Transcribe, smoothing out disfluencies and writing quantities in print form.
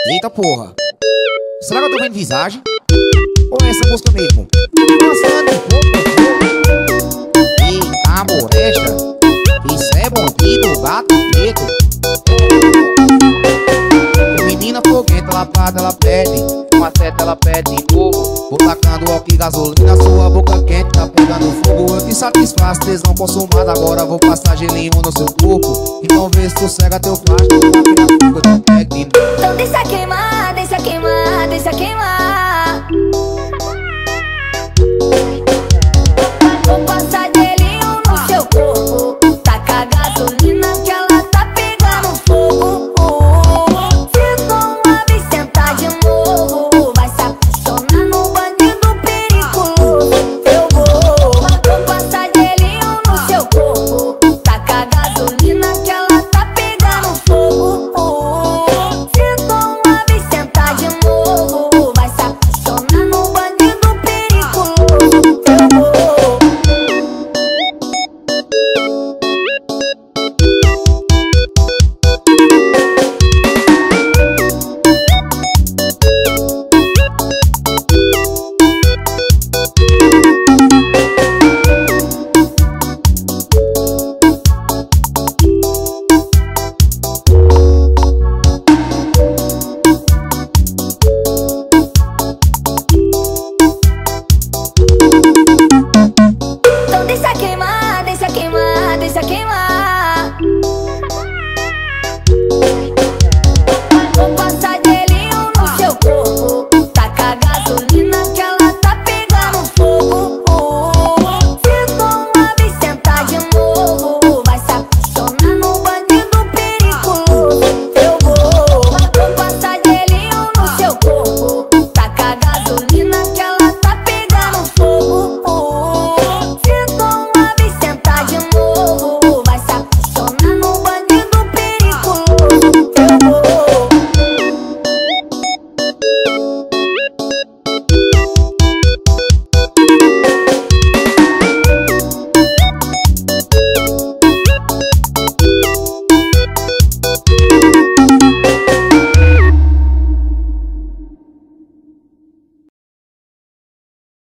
Eita porra, será que eu tô vendo visagem? Ou é essa música mesmo? Passando um pouco. Eita moresta, isso é bandido, gato preto. Menina fogueta, lapada, ela pede uma seta, ela pede de novo. Vou tacando álcool e gasolina, sua boca quente tá pegando fogo. Eu te satisfaço, tesão consumado, agora vou passar gelinho no seu corpo. Então vê se sossega teu plástico,